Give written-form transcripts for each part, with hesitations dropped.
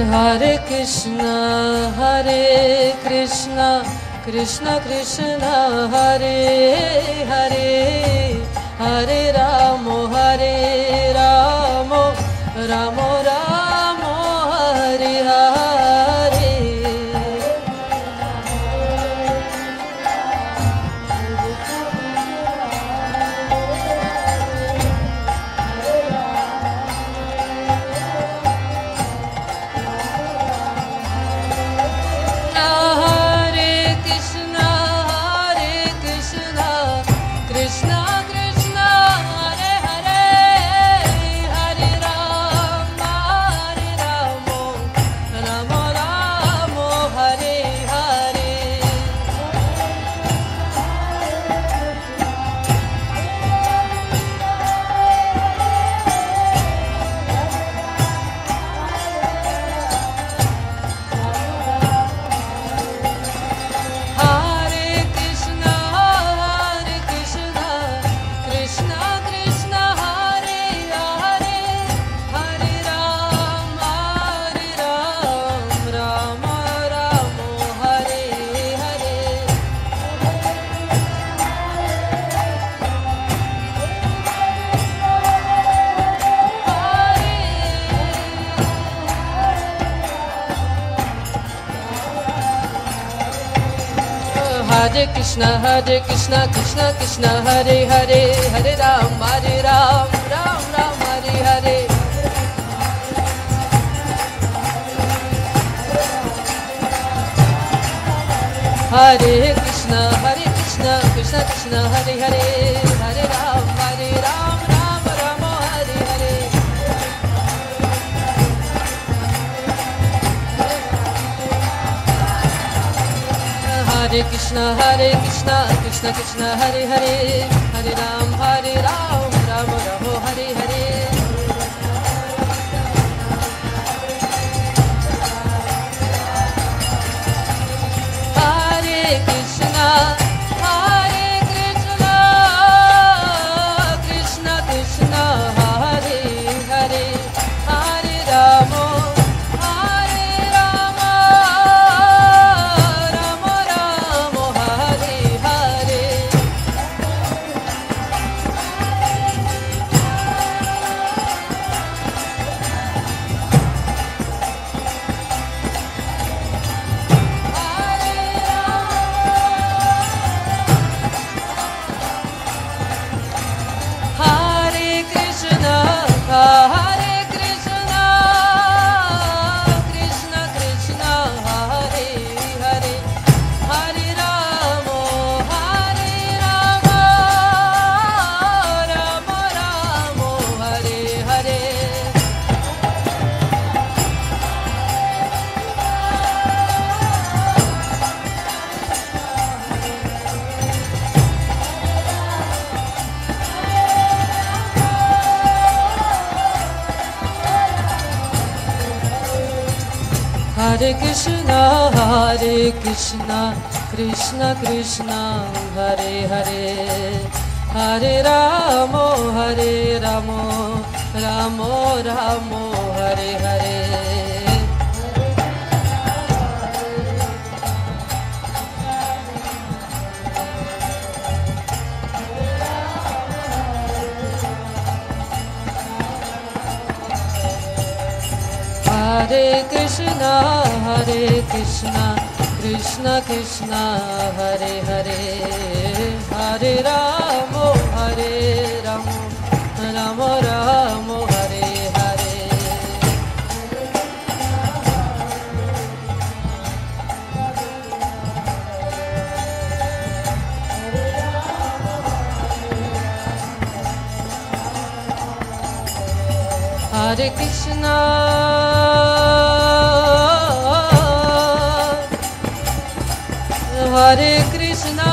Hare Krishna, Krishna Krishna, Hare Hare, Hare Ramo, Ramo Ramo, Hare Hare. Hare Krishna, Krishna Krishna, Hare Hare, Hare Ram, Ram Ram, Hare Hare. Hare Krishna, Krishna Krishna, Hare Hare, Hare Ram, Ram Ram, Hare Hare. Hare Krishna, Krishna Krishna, Hare Hare, Hare Ram, Ram Ram, Hare Hare. Hare Krishna, Krishna Krishna, Hare Hare, Hare Rama, Hare Krishna, Krishna Krishna, Hare Hare, Hare Ramo, Ramo Ramo, Hare Hare. Hare Krishna, Krishna Krishna, Hare Hare, Hare Ramo, Ramo Ramo, Hare Hare. Hare Krishna, Hare Krishna,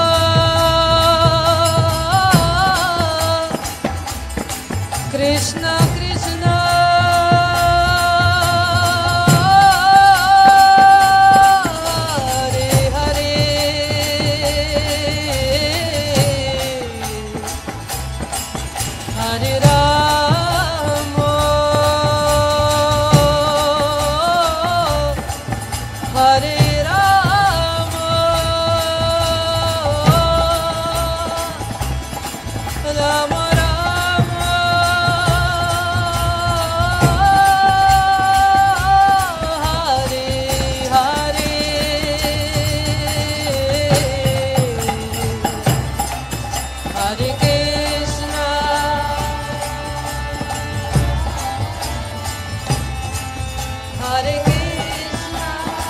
Krishna Krishna, Hare Hare, Hare Rama, Hare Krishna.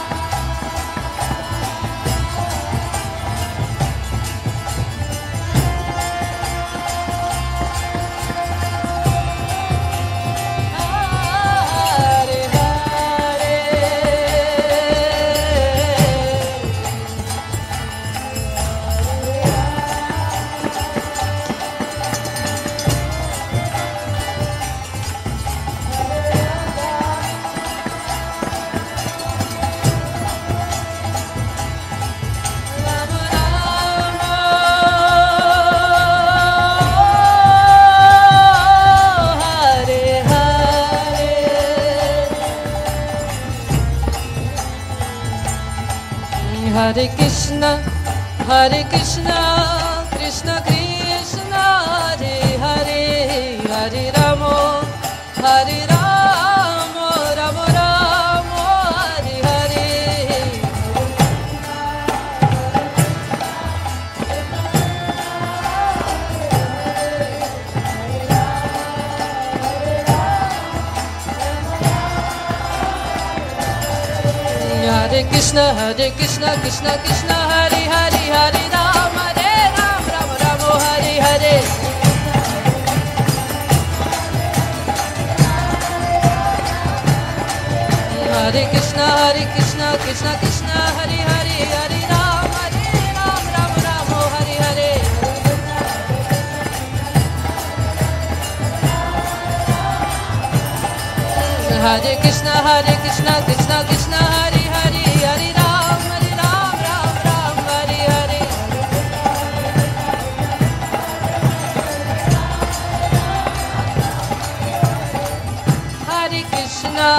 Hare Krishna, Hare Krishna, Krishna Krishna, Hare Hare, Hare Rama, Hare Rama, Rama Rama, Hare Hare. Hare Krishna, Krishna Krishna, Hare Hare, Hare Ram, Ram Ram, Hare Hare. Hare Krishna, Krishna Krishna, Hare Hare, Hare Ram, Ram Ram, Hare Hare. Hare Krishna, Krishna Krishna, Hare Hare, Hare Ram, Ram Ram, Hare Hare. Hare Krishna,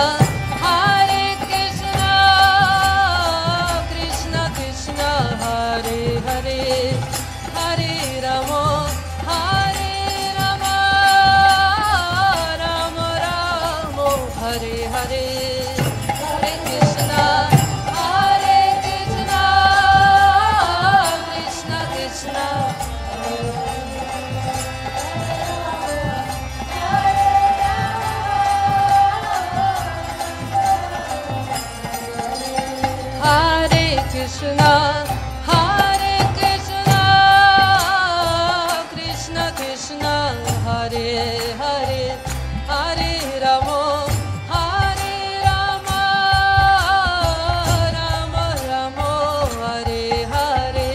Krishna Krishna, Hare Hare, Hare Rama, Hare Rama, Rama Rama, Hare Hare. Hare Krishna, Krishna Krishna. Hare Krishna, Krishna Krishna, Hare Hare, Hare Rama, Hare Rama, Rama Rama, Hare Hare.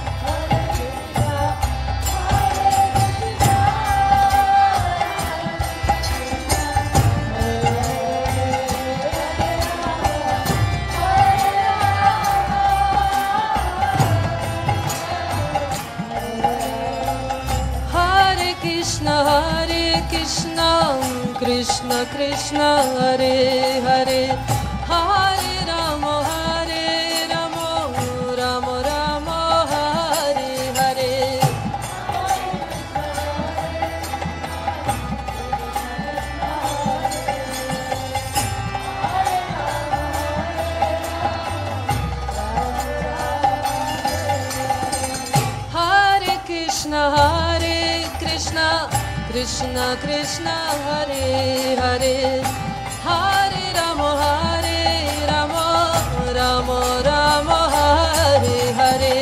Krishna Krishna, Hare Hare, Hare Rama, Rama Rama, Hare Hare. Hare Krishna, Krishna Krishna, Hare Hare, Hare Rama, Rama Rama, Hare Hare.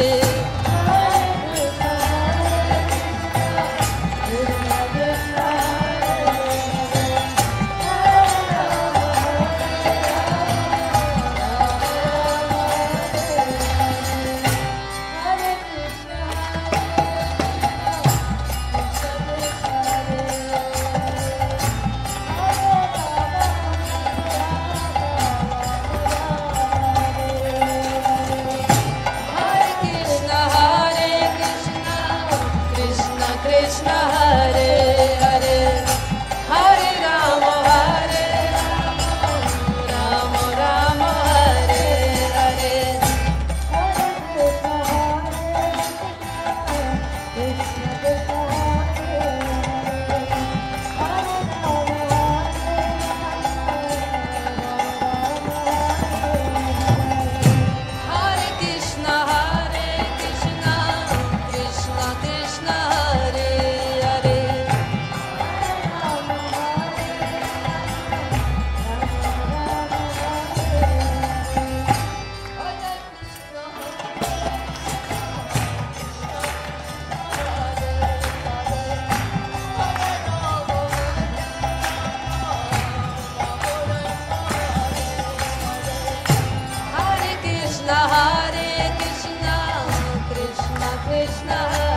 Krishna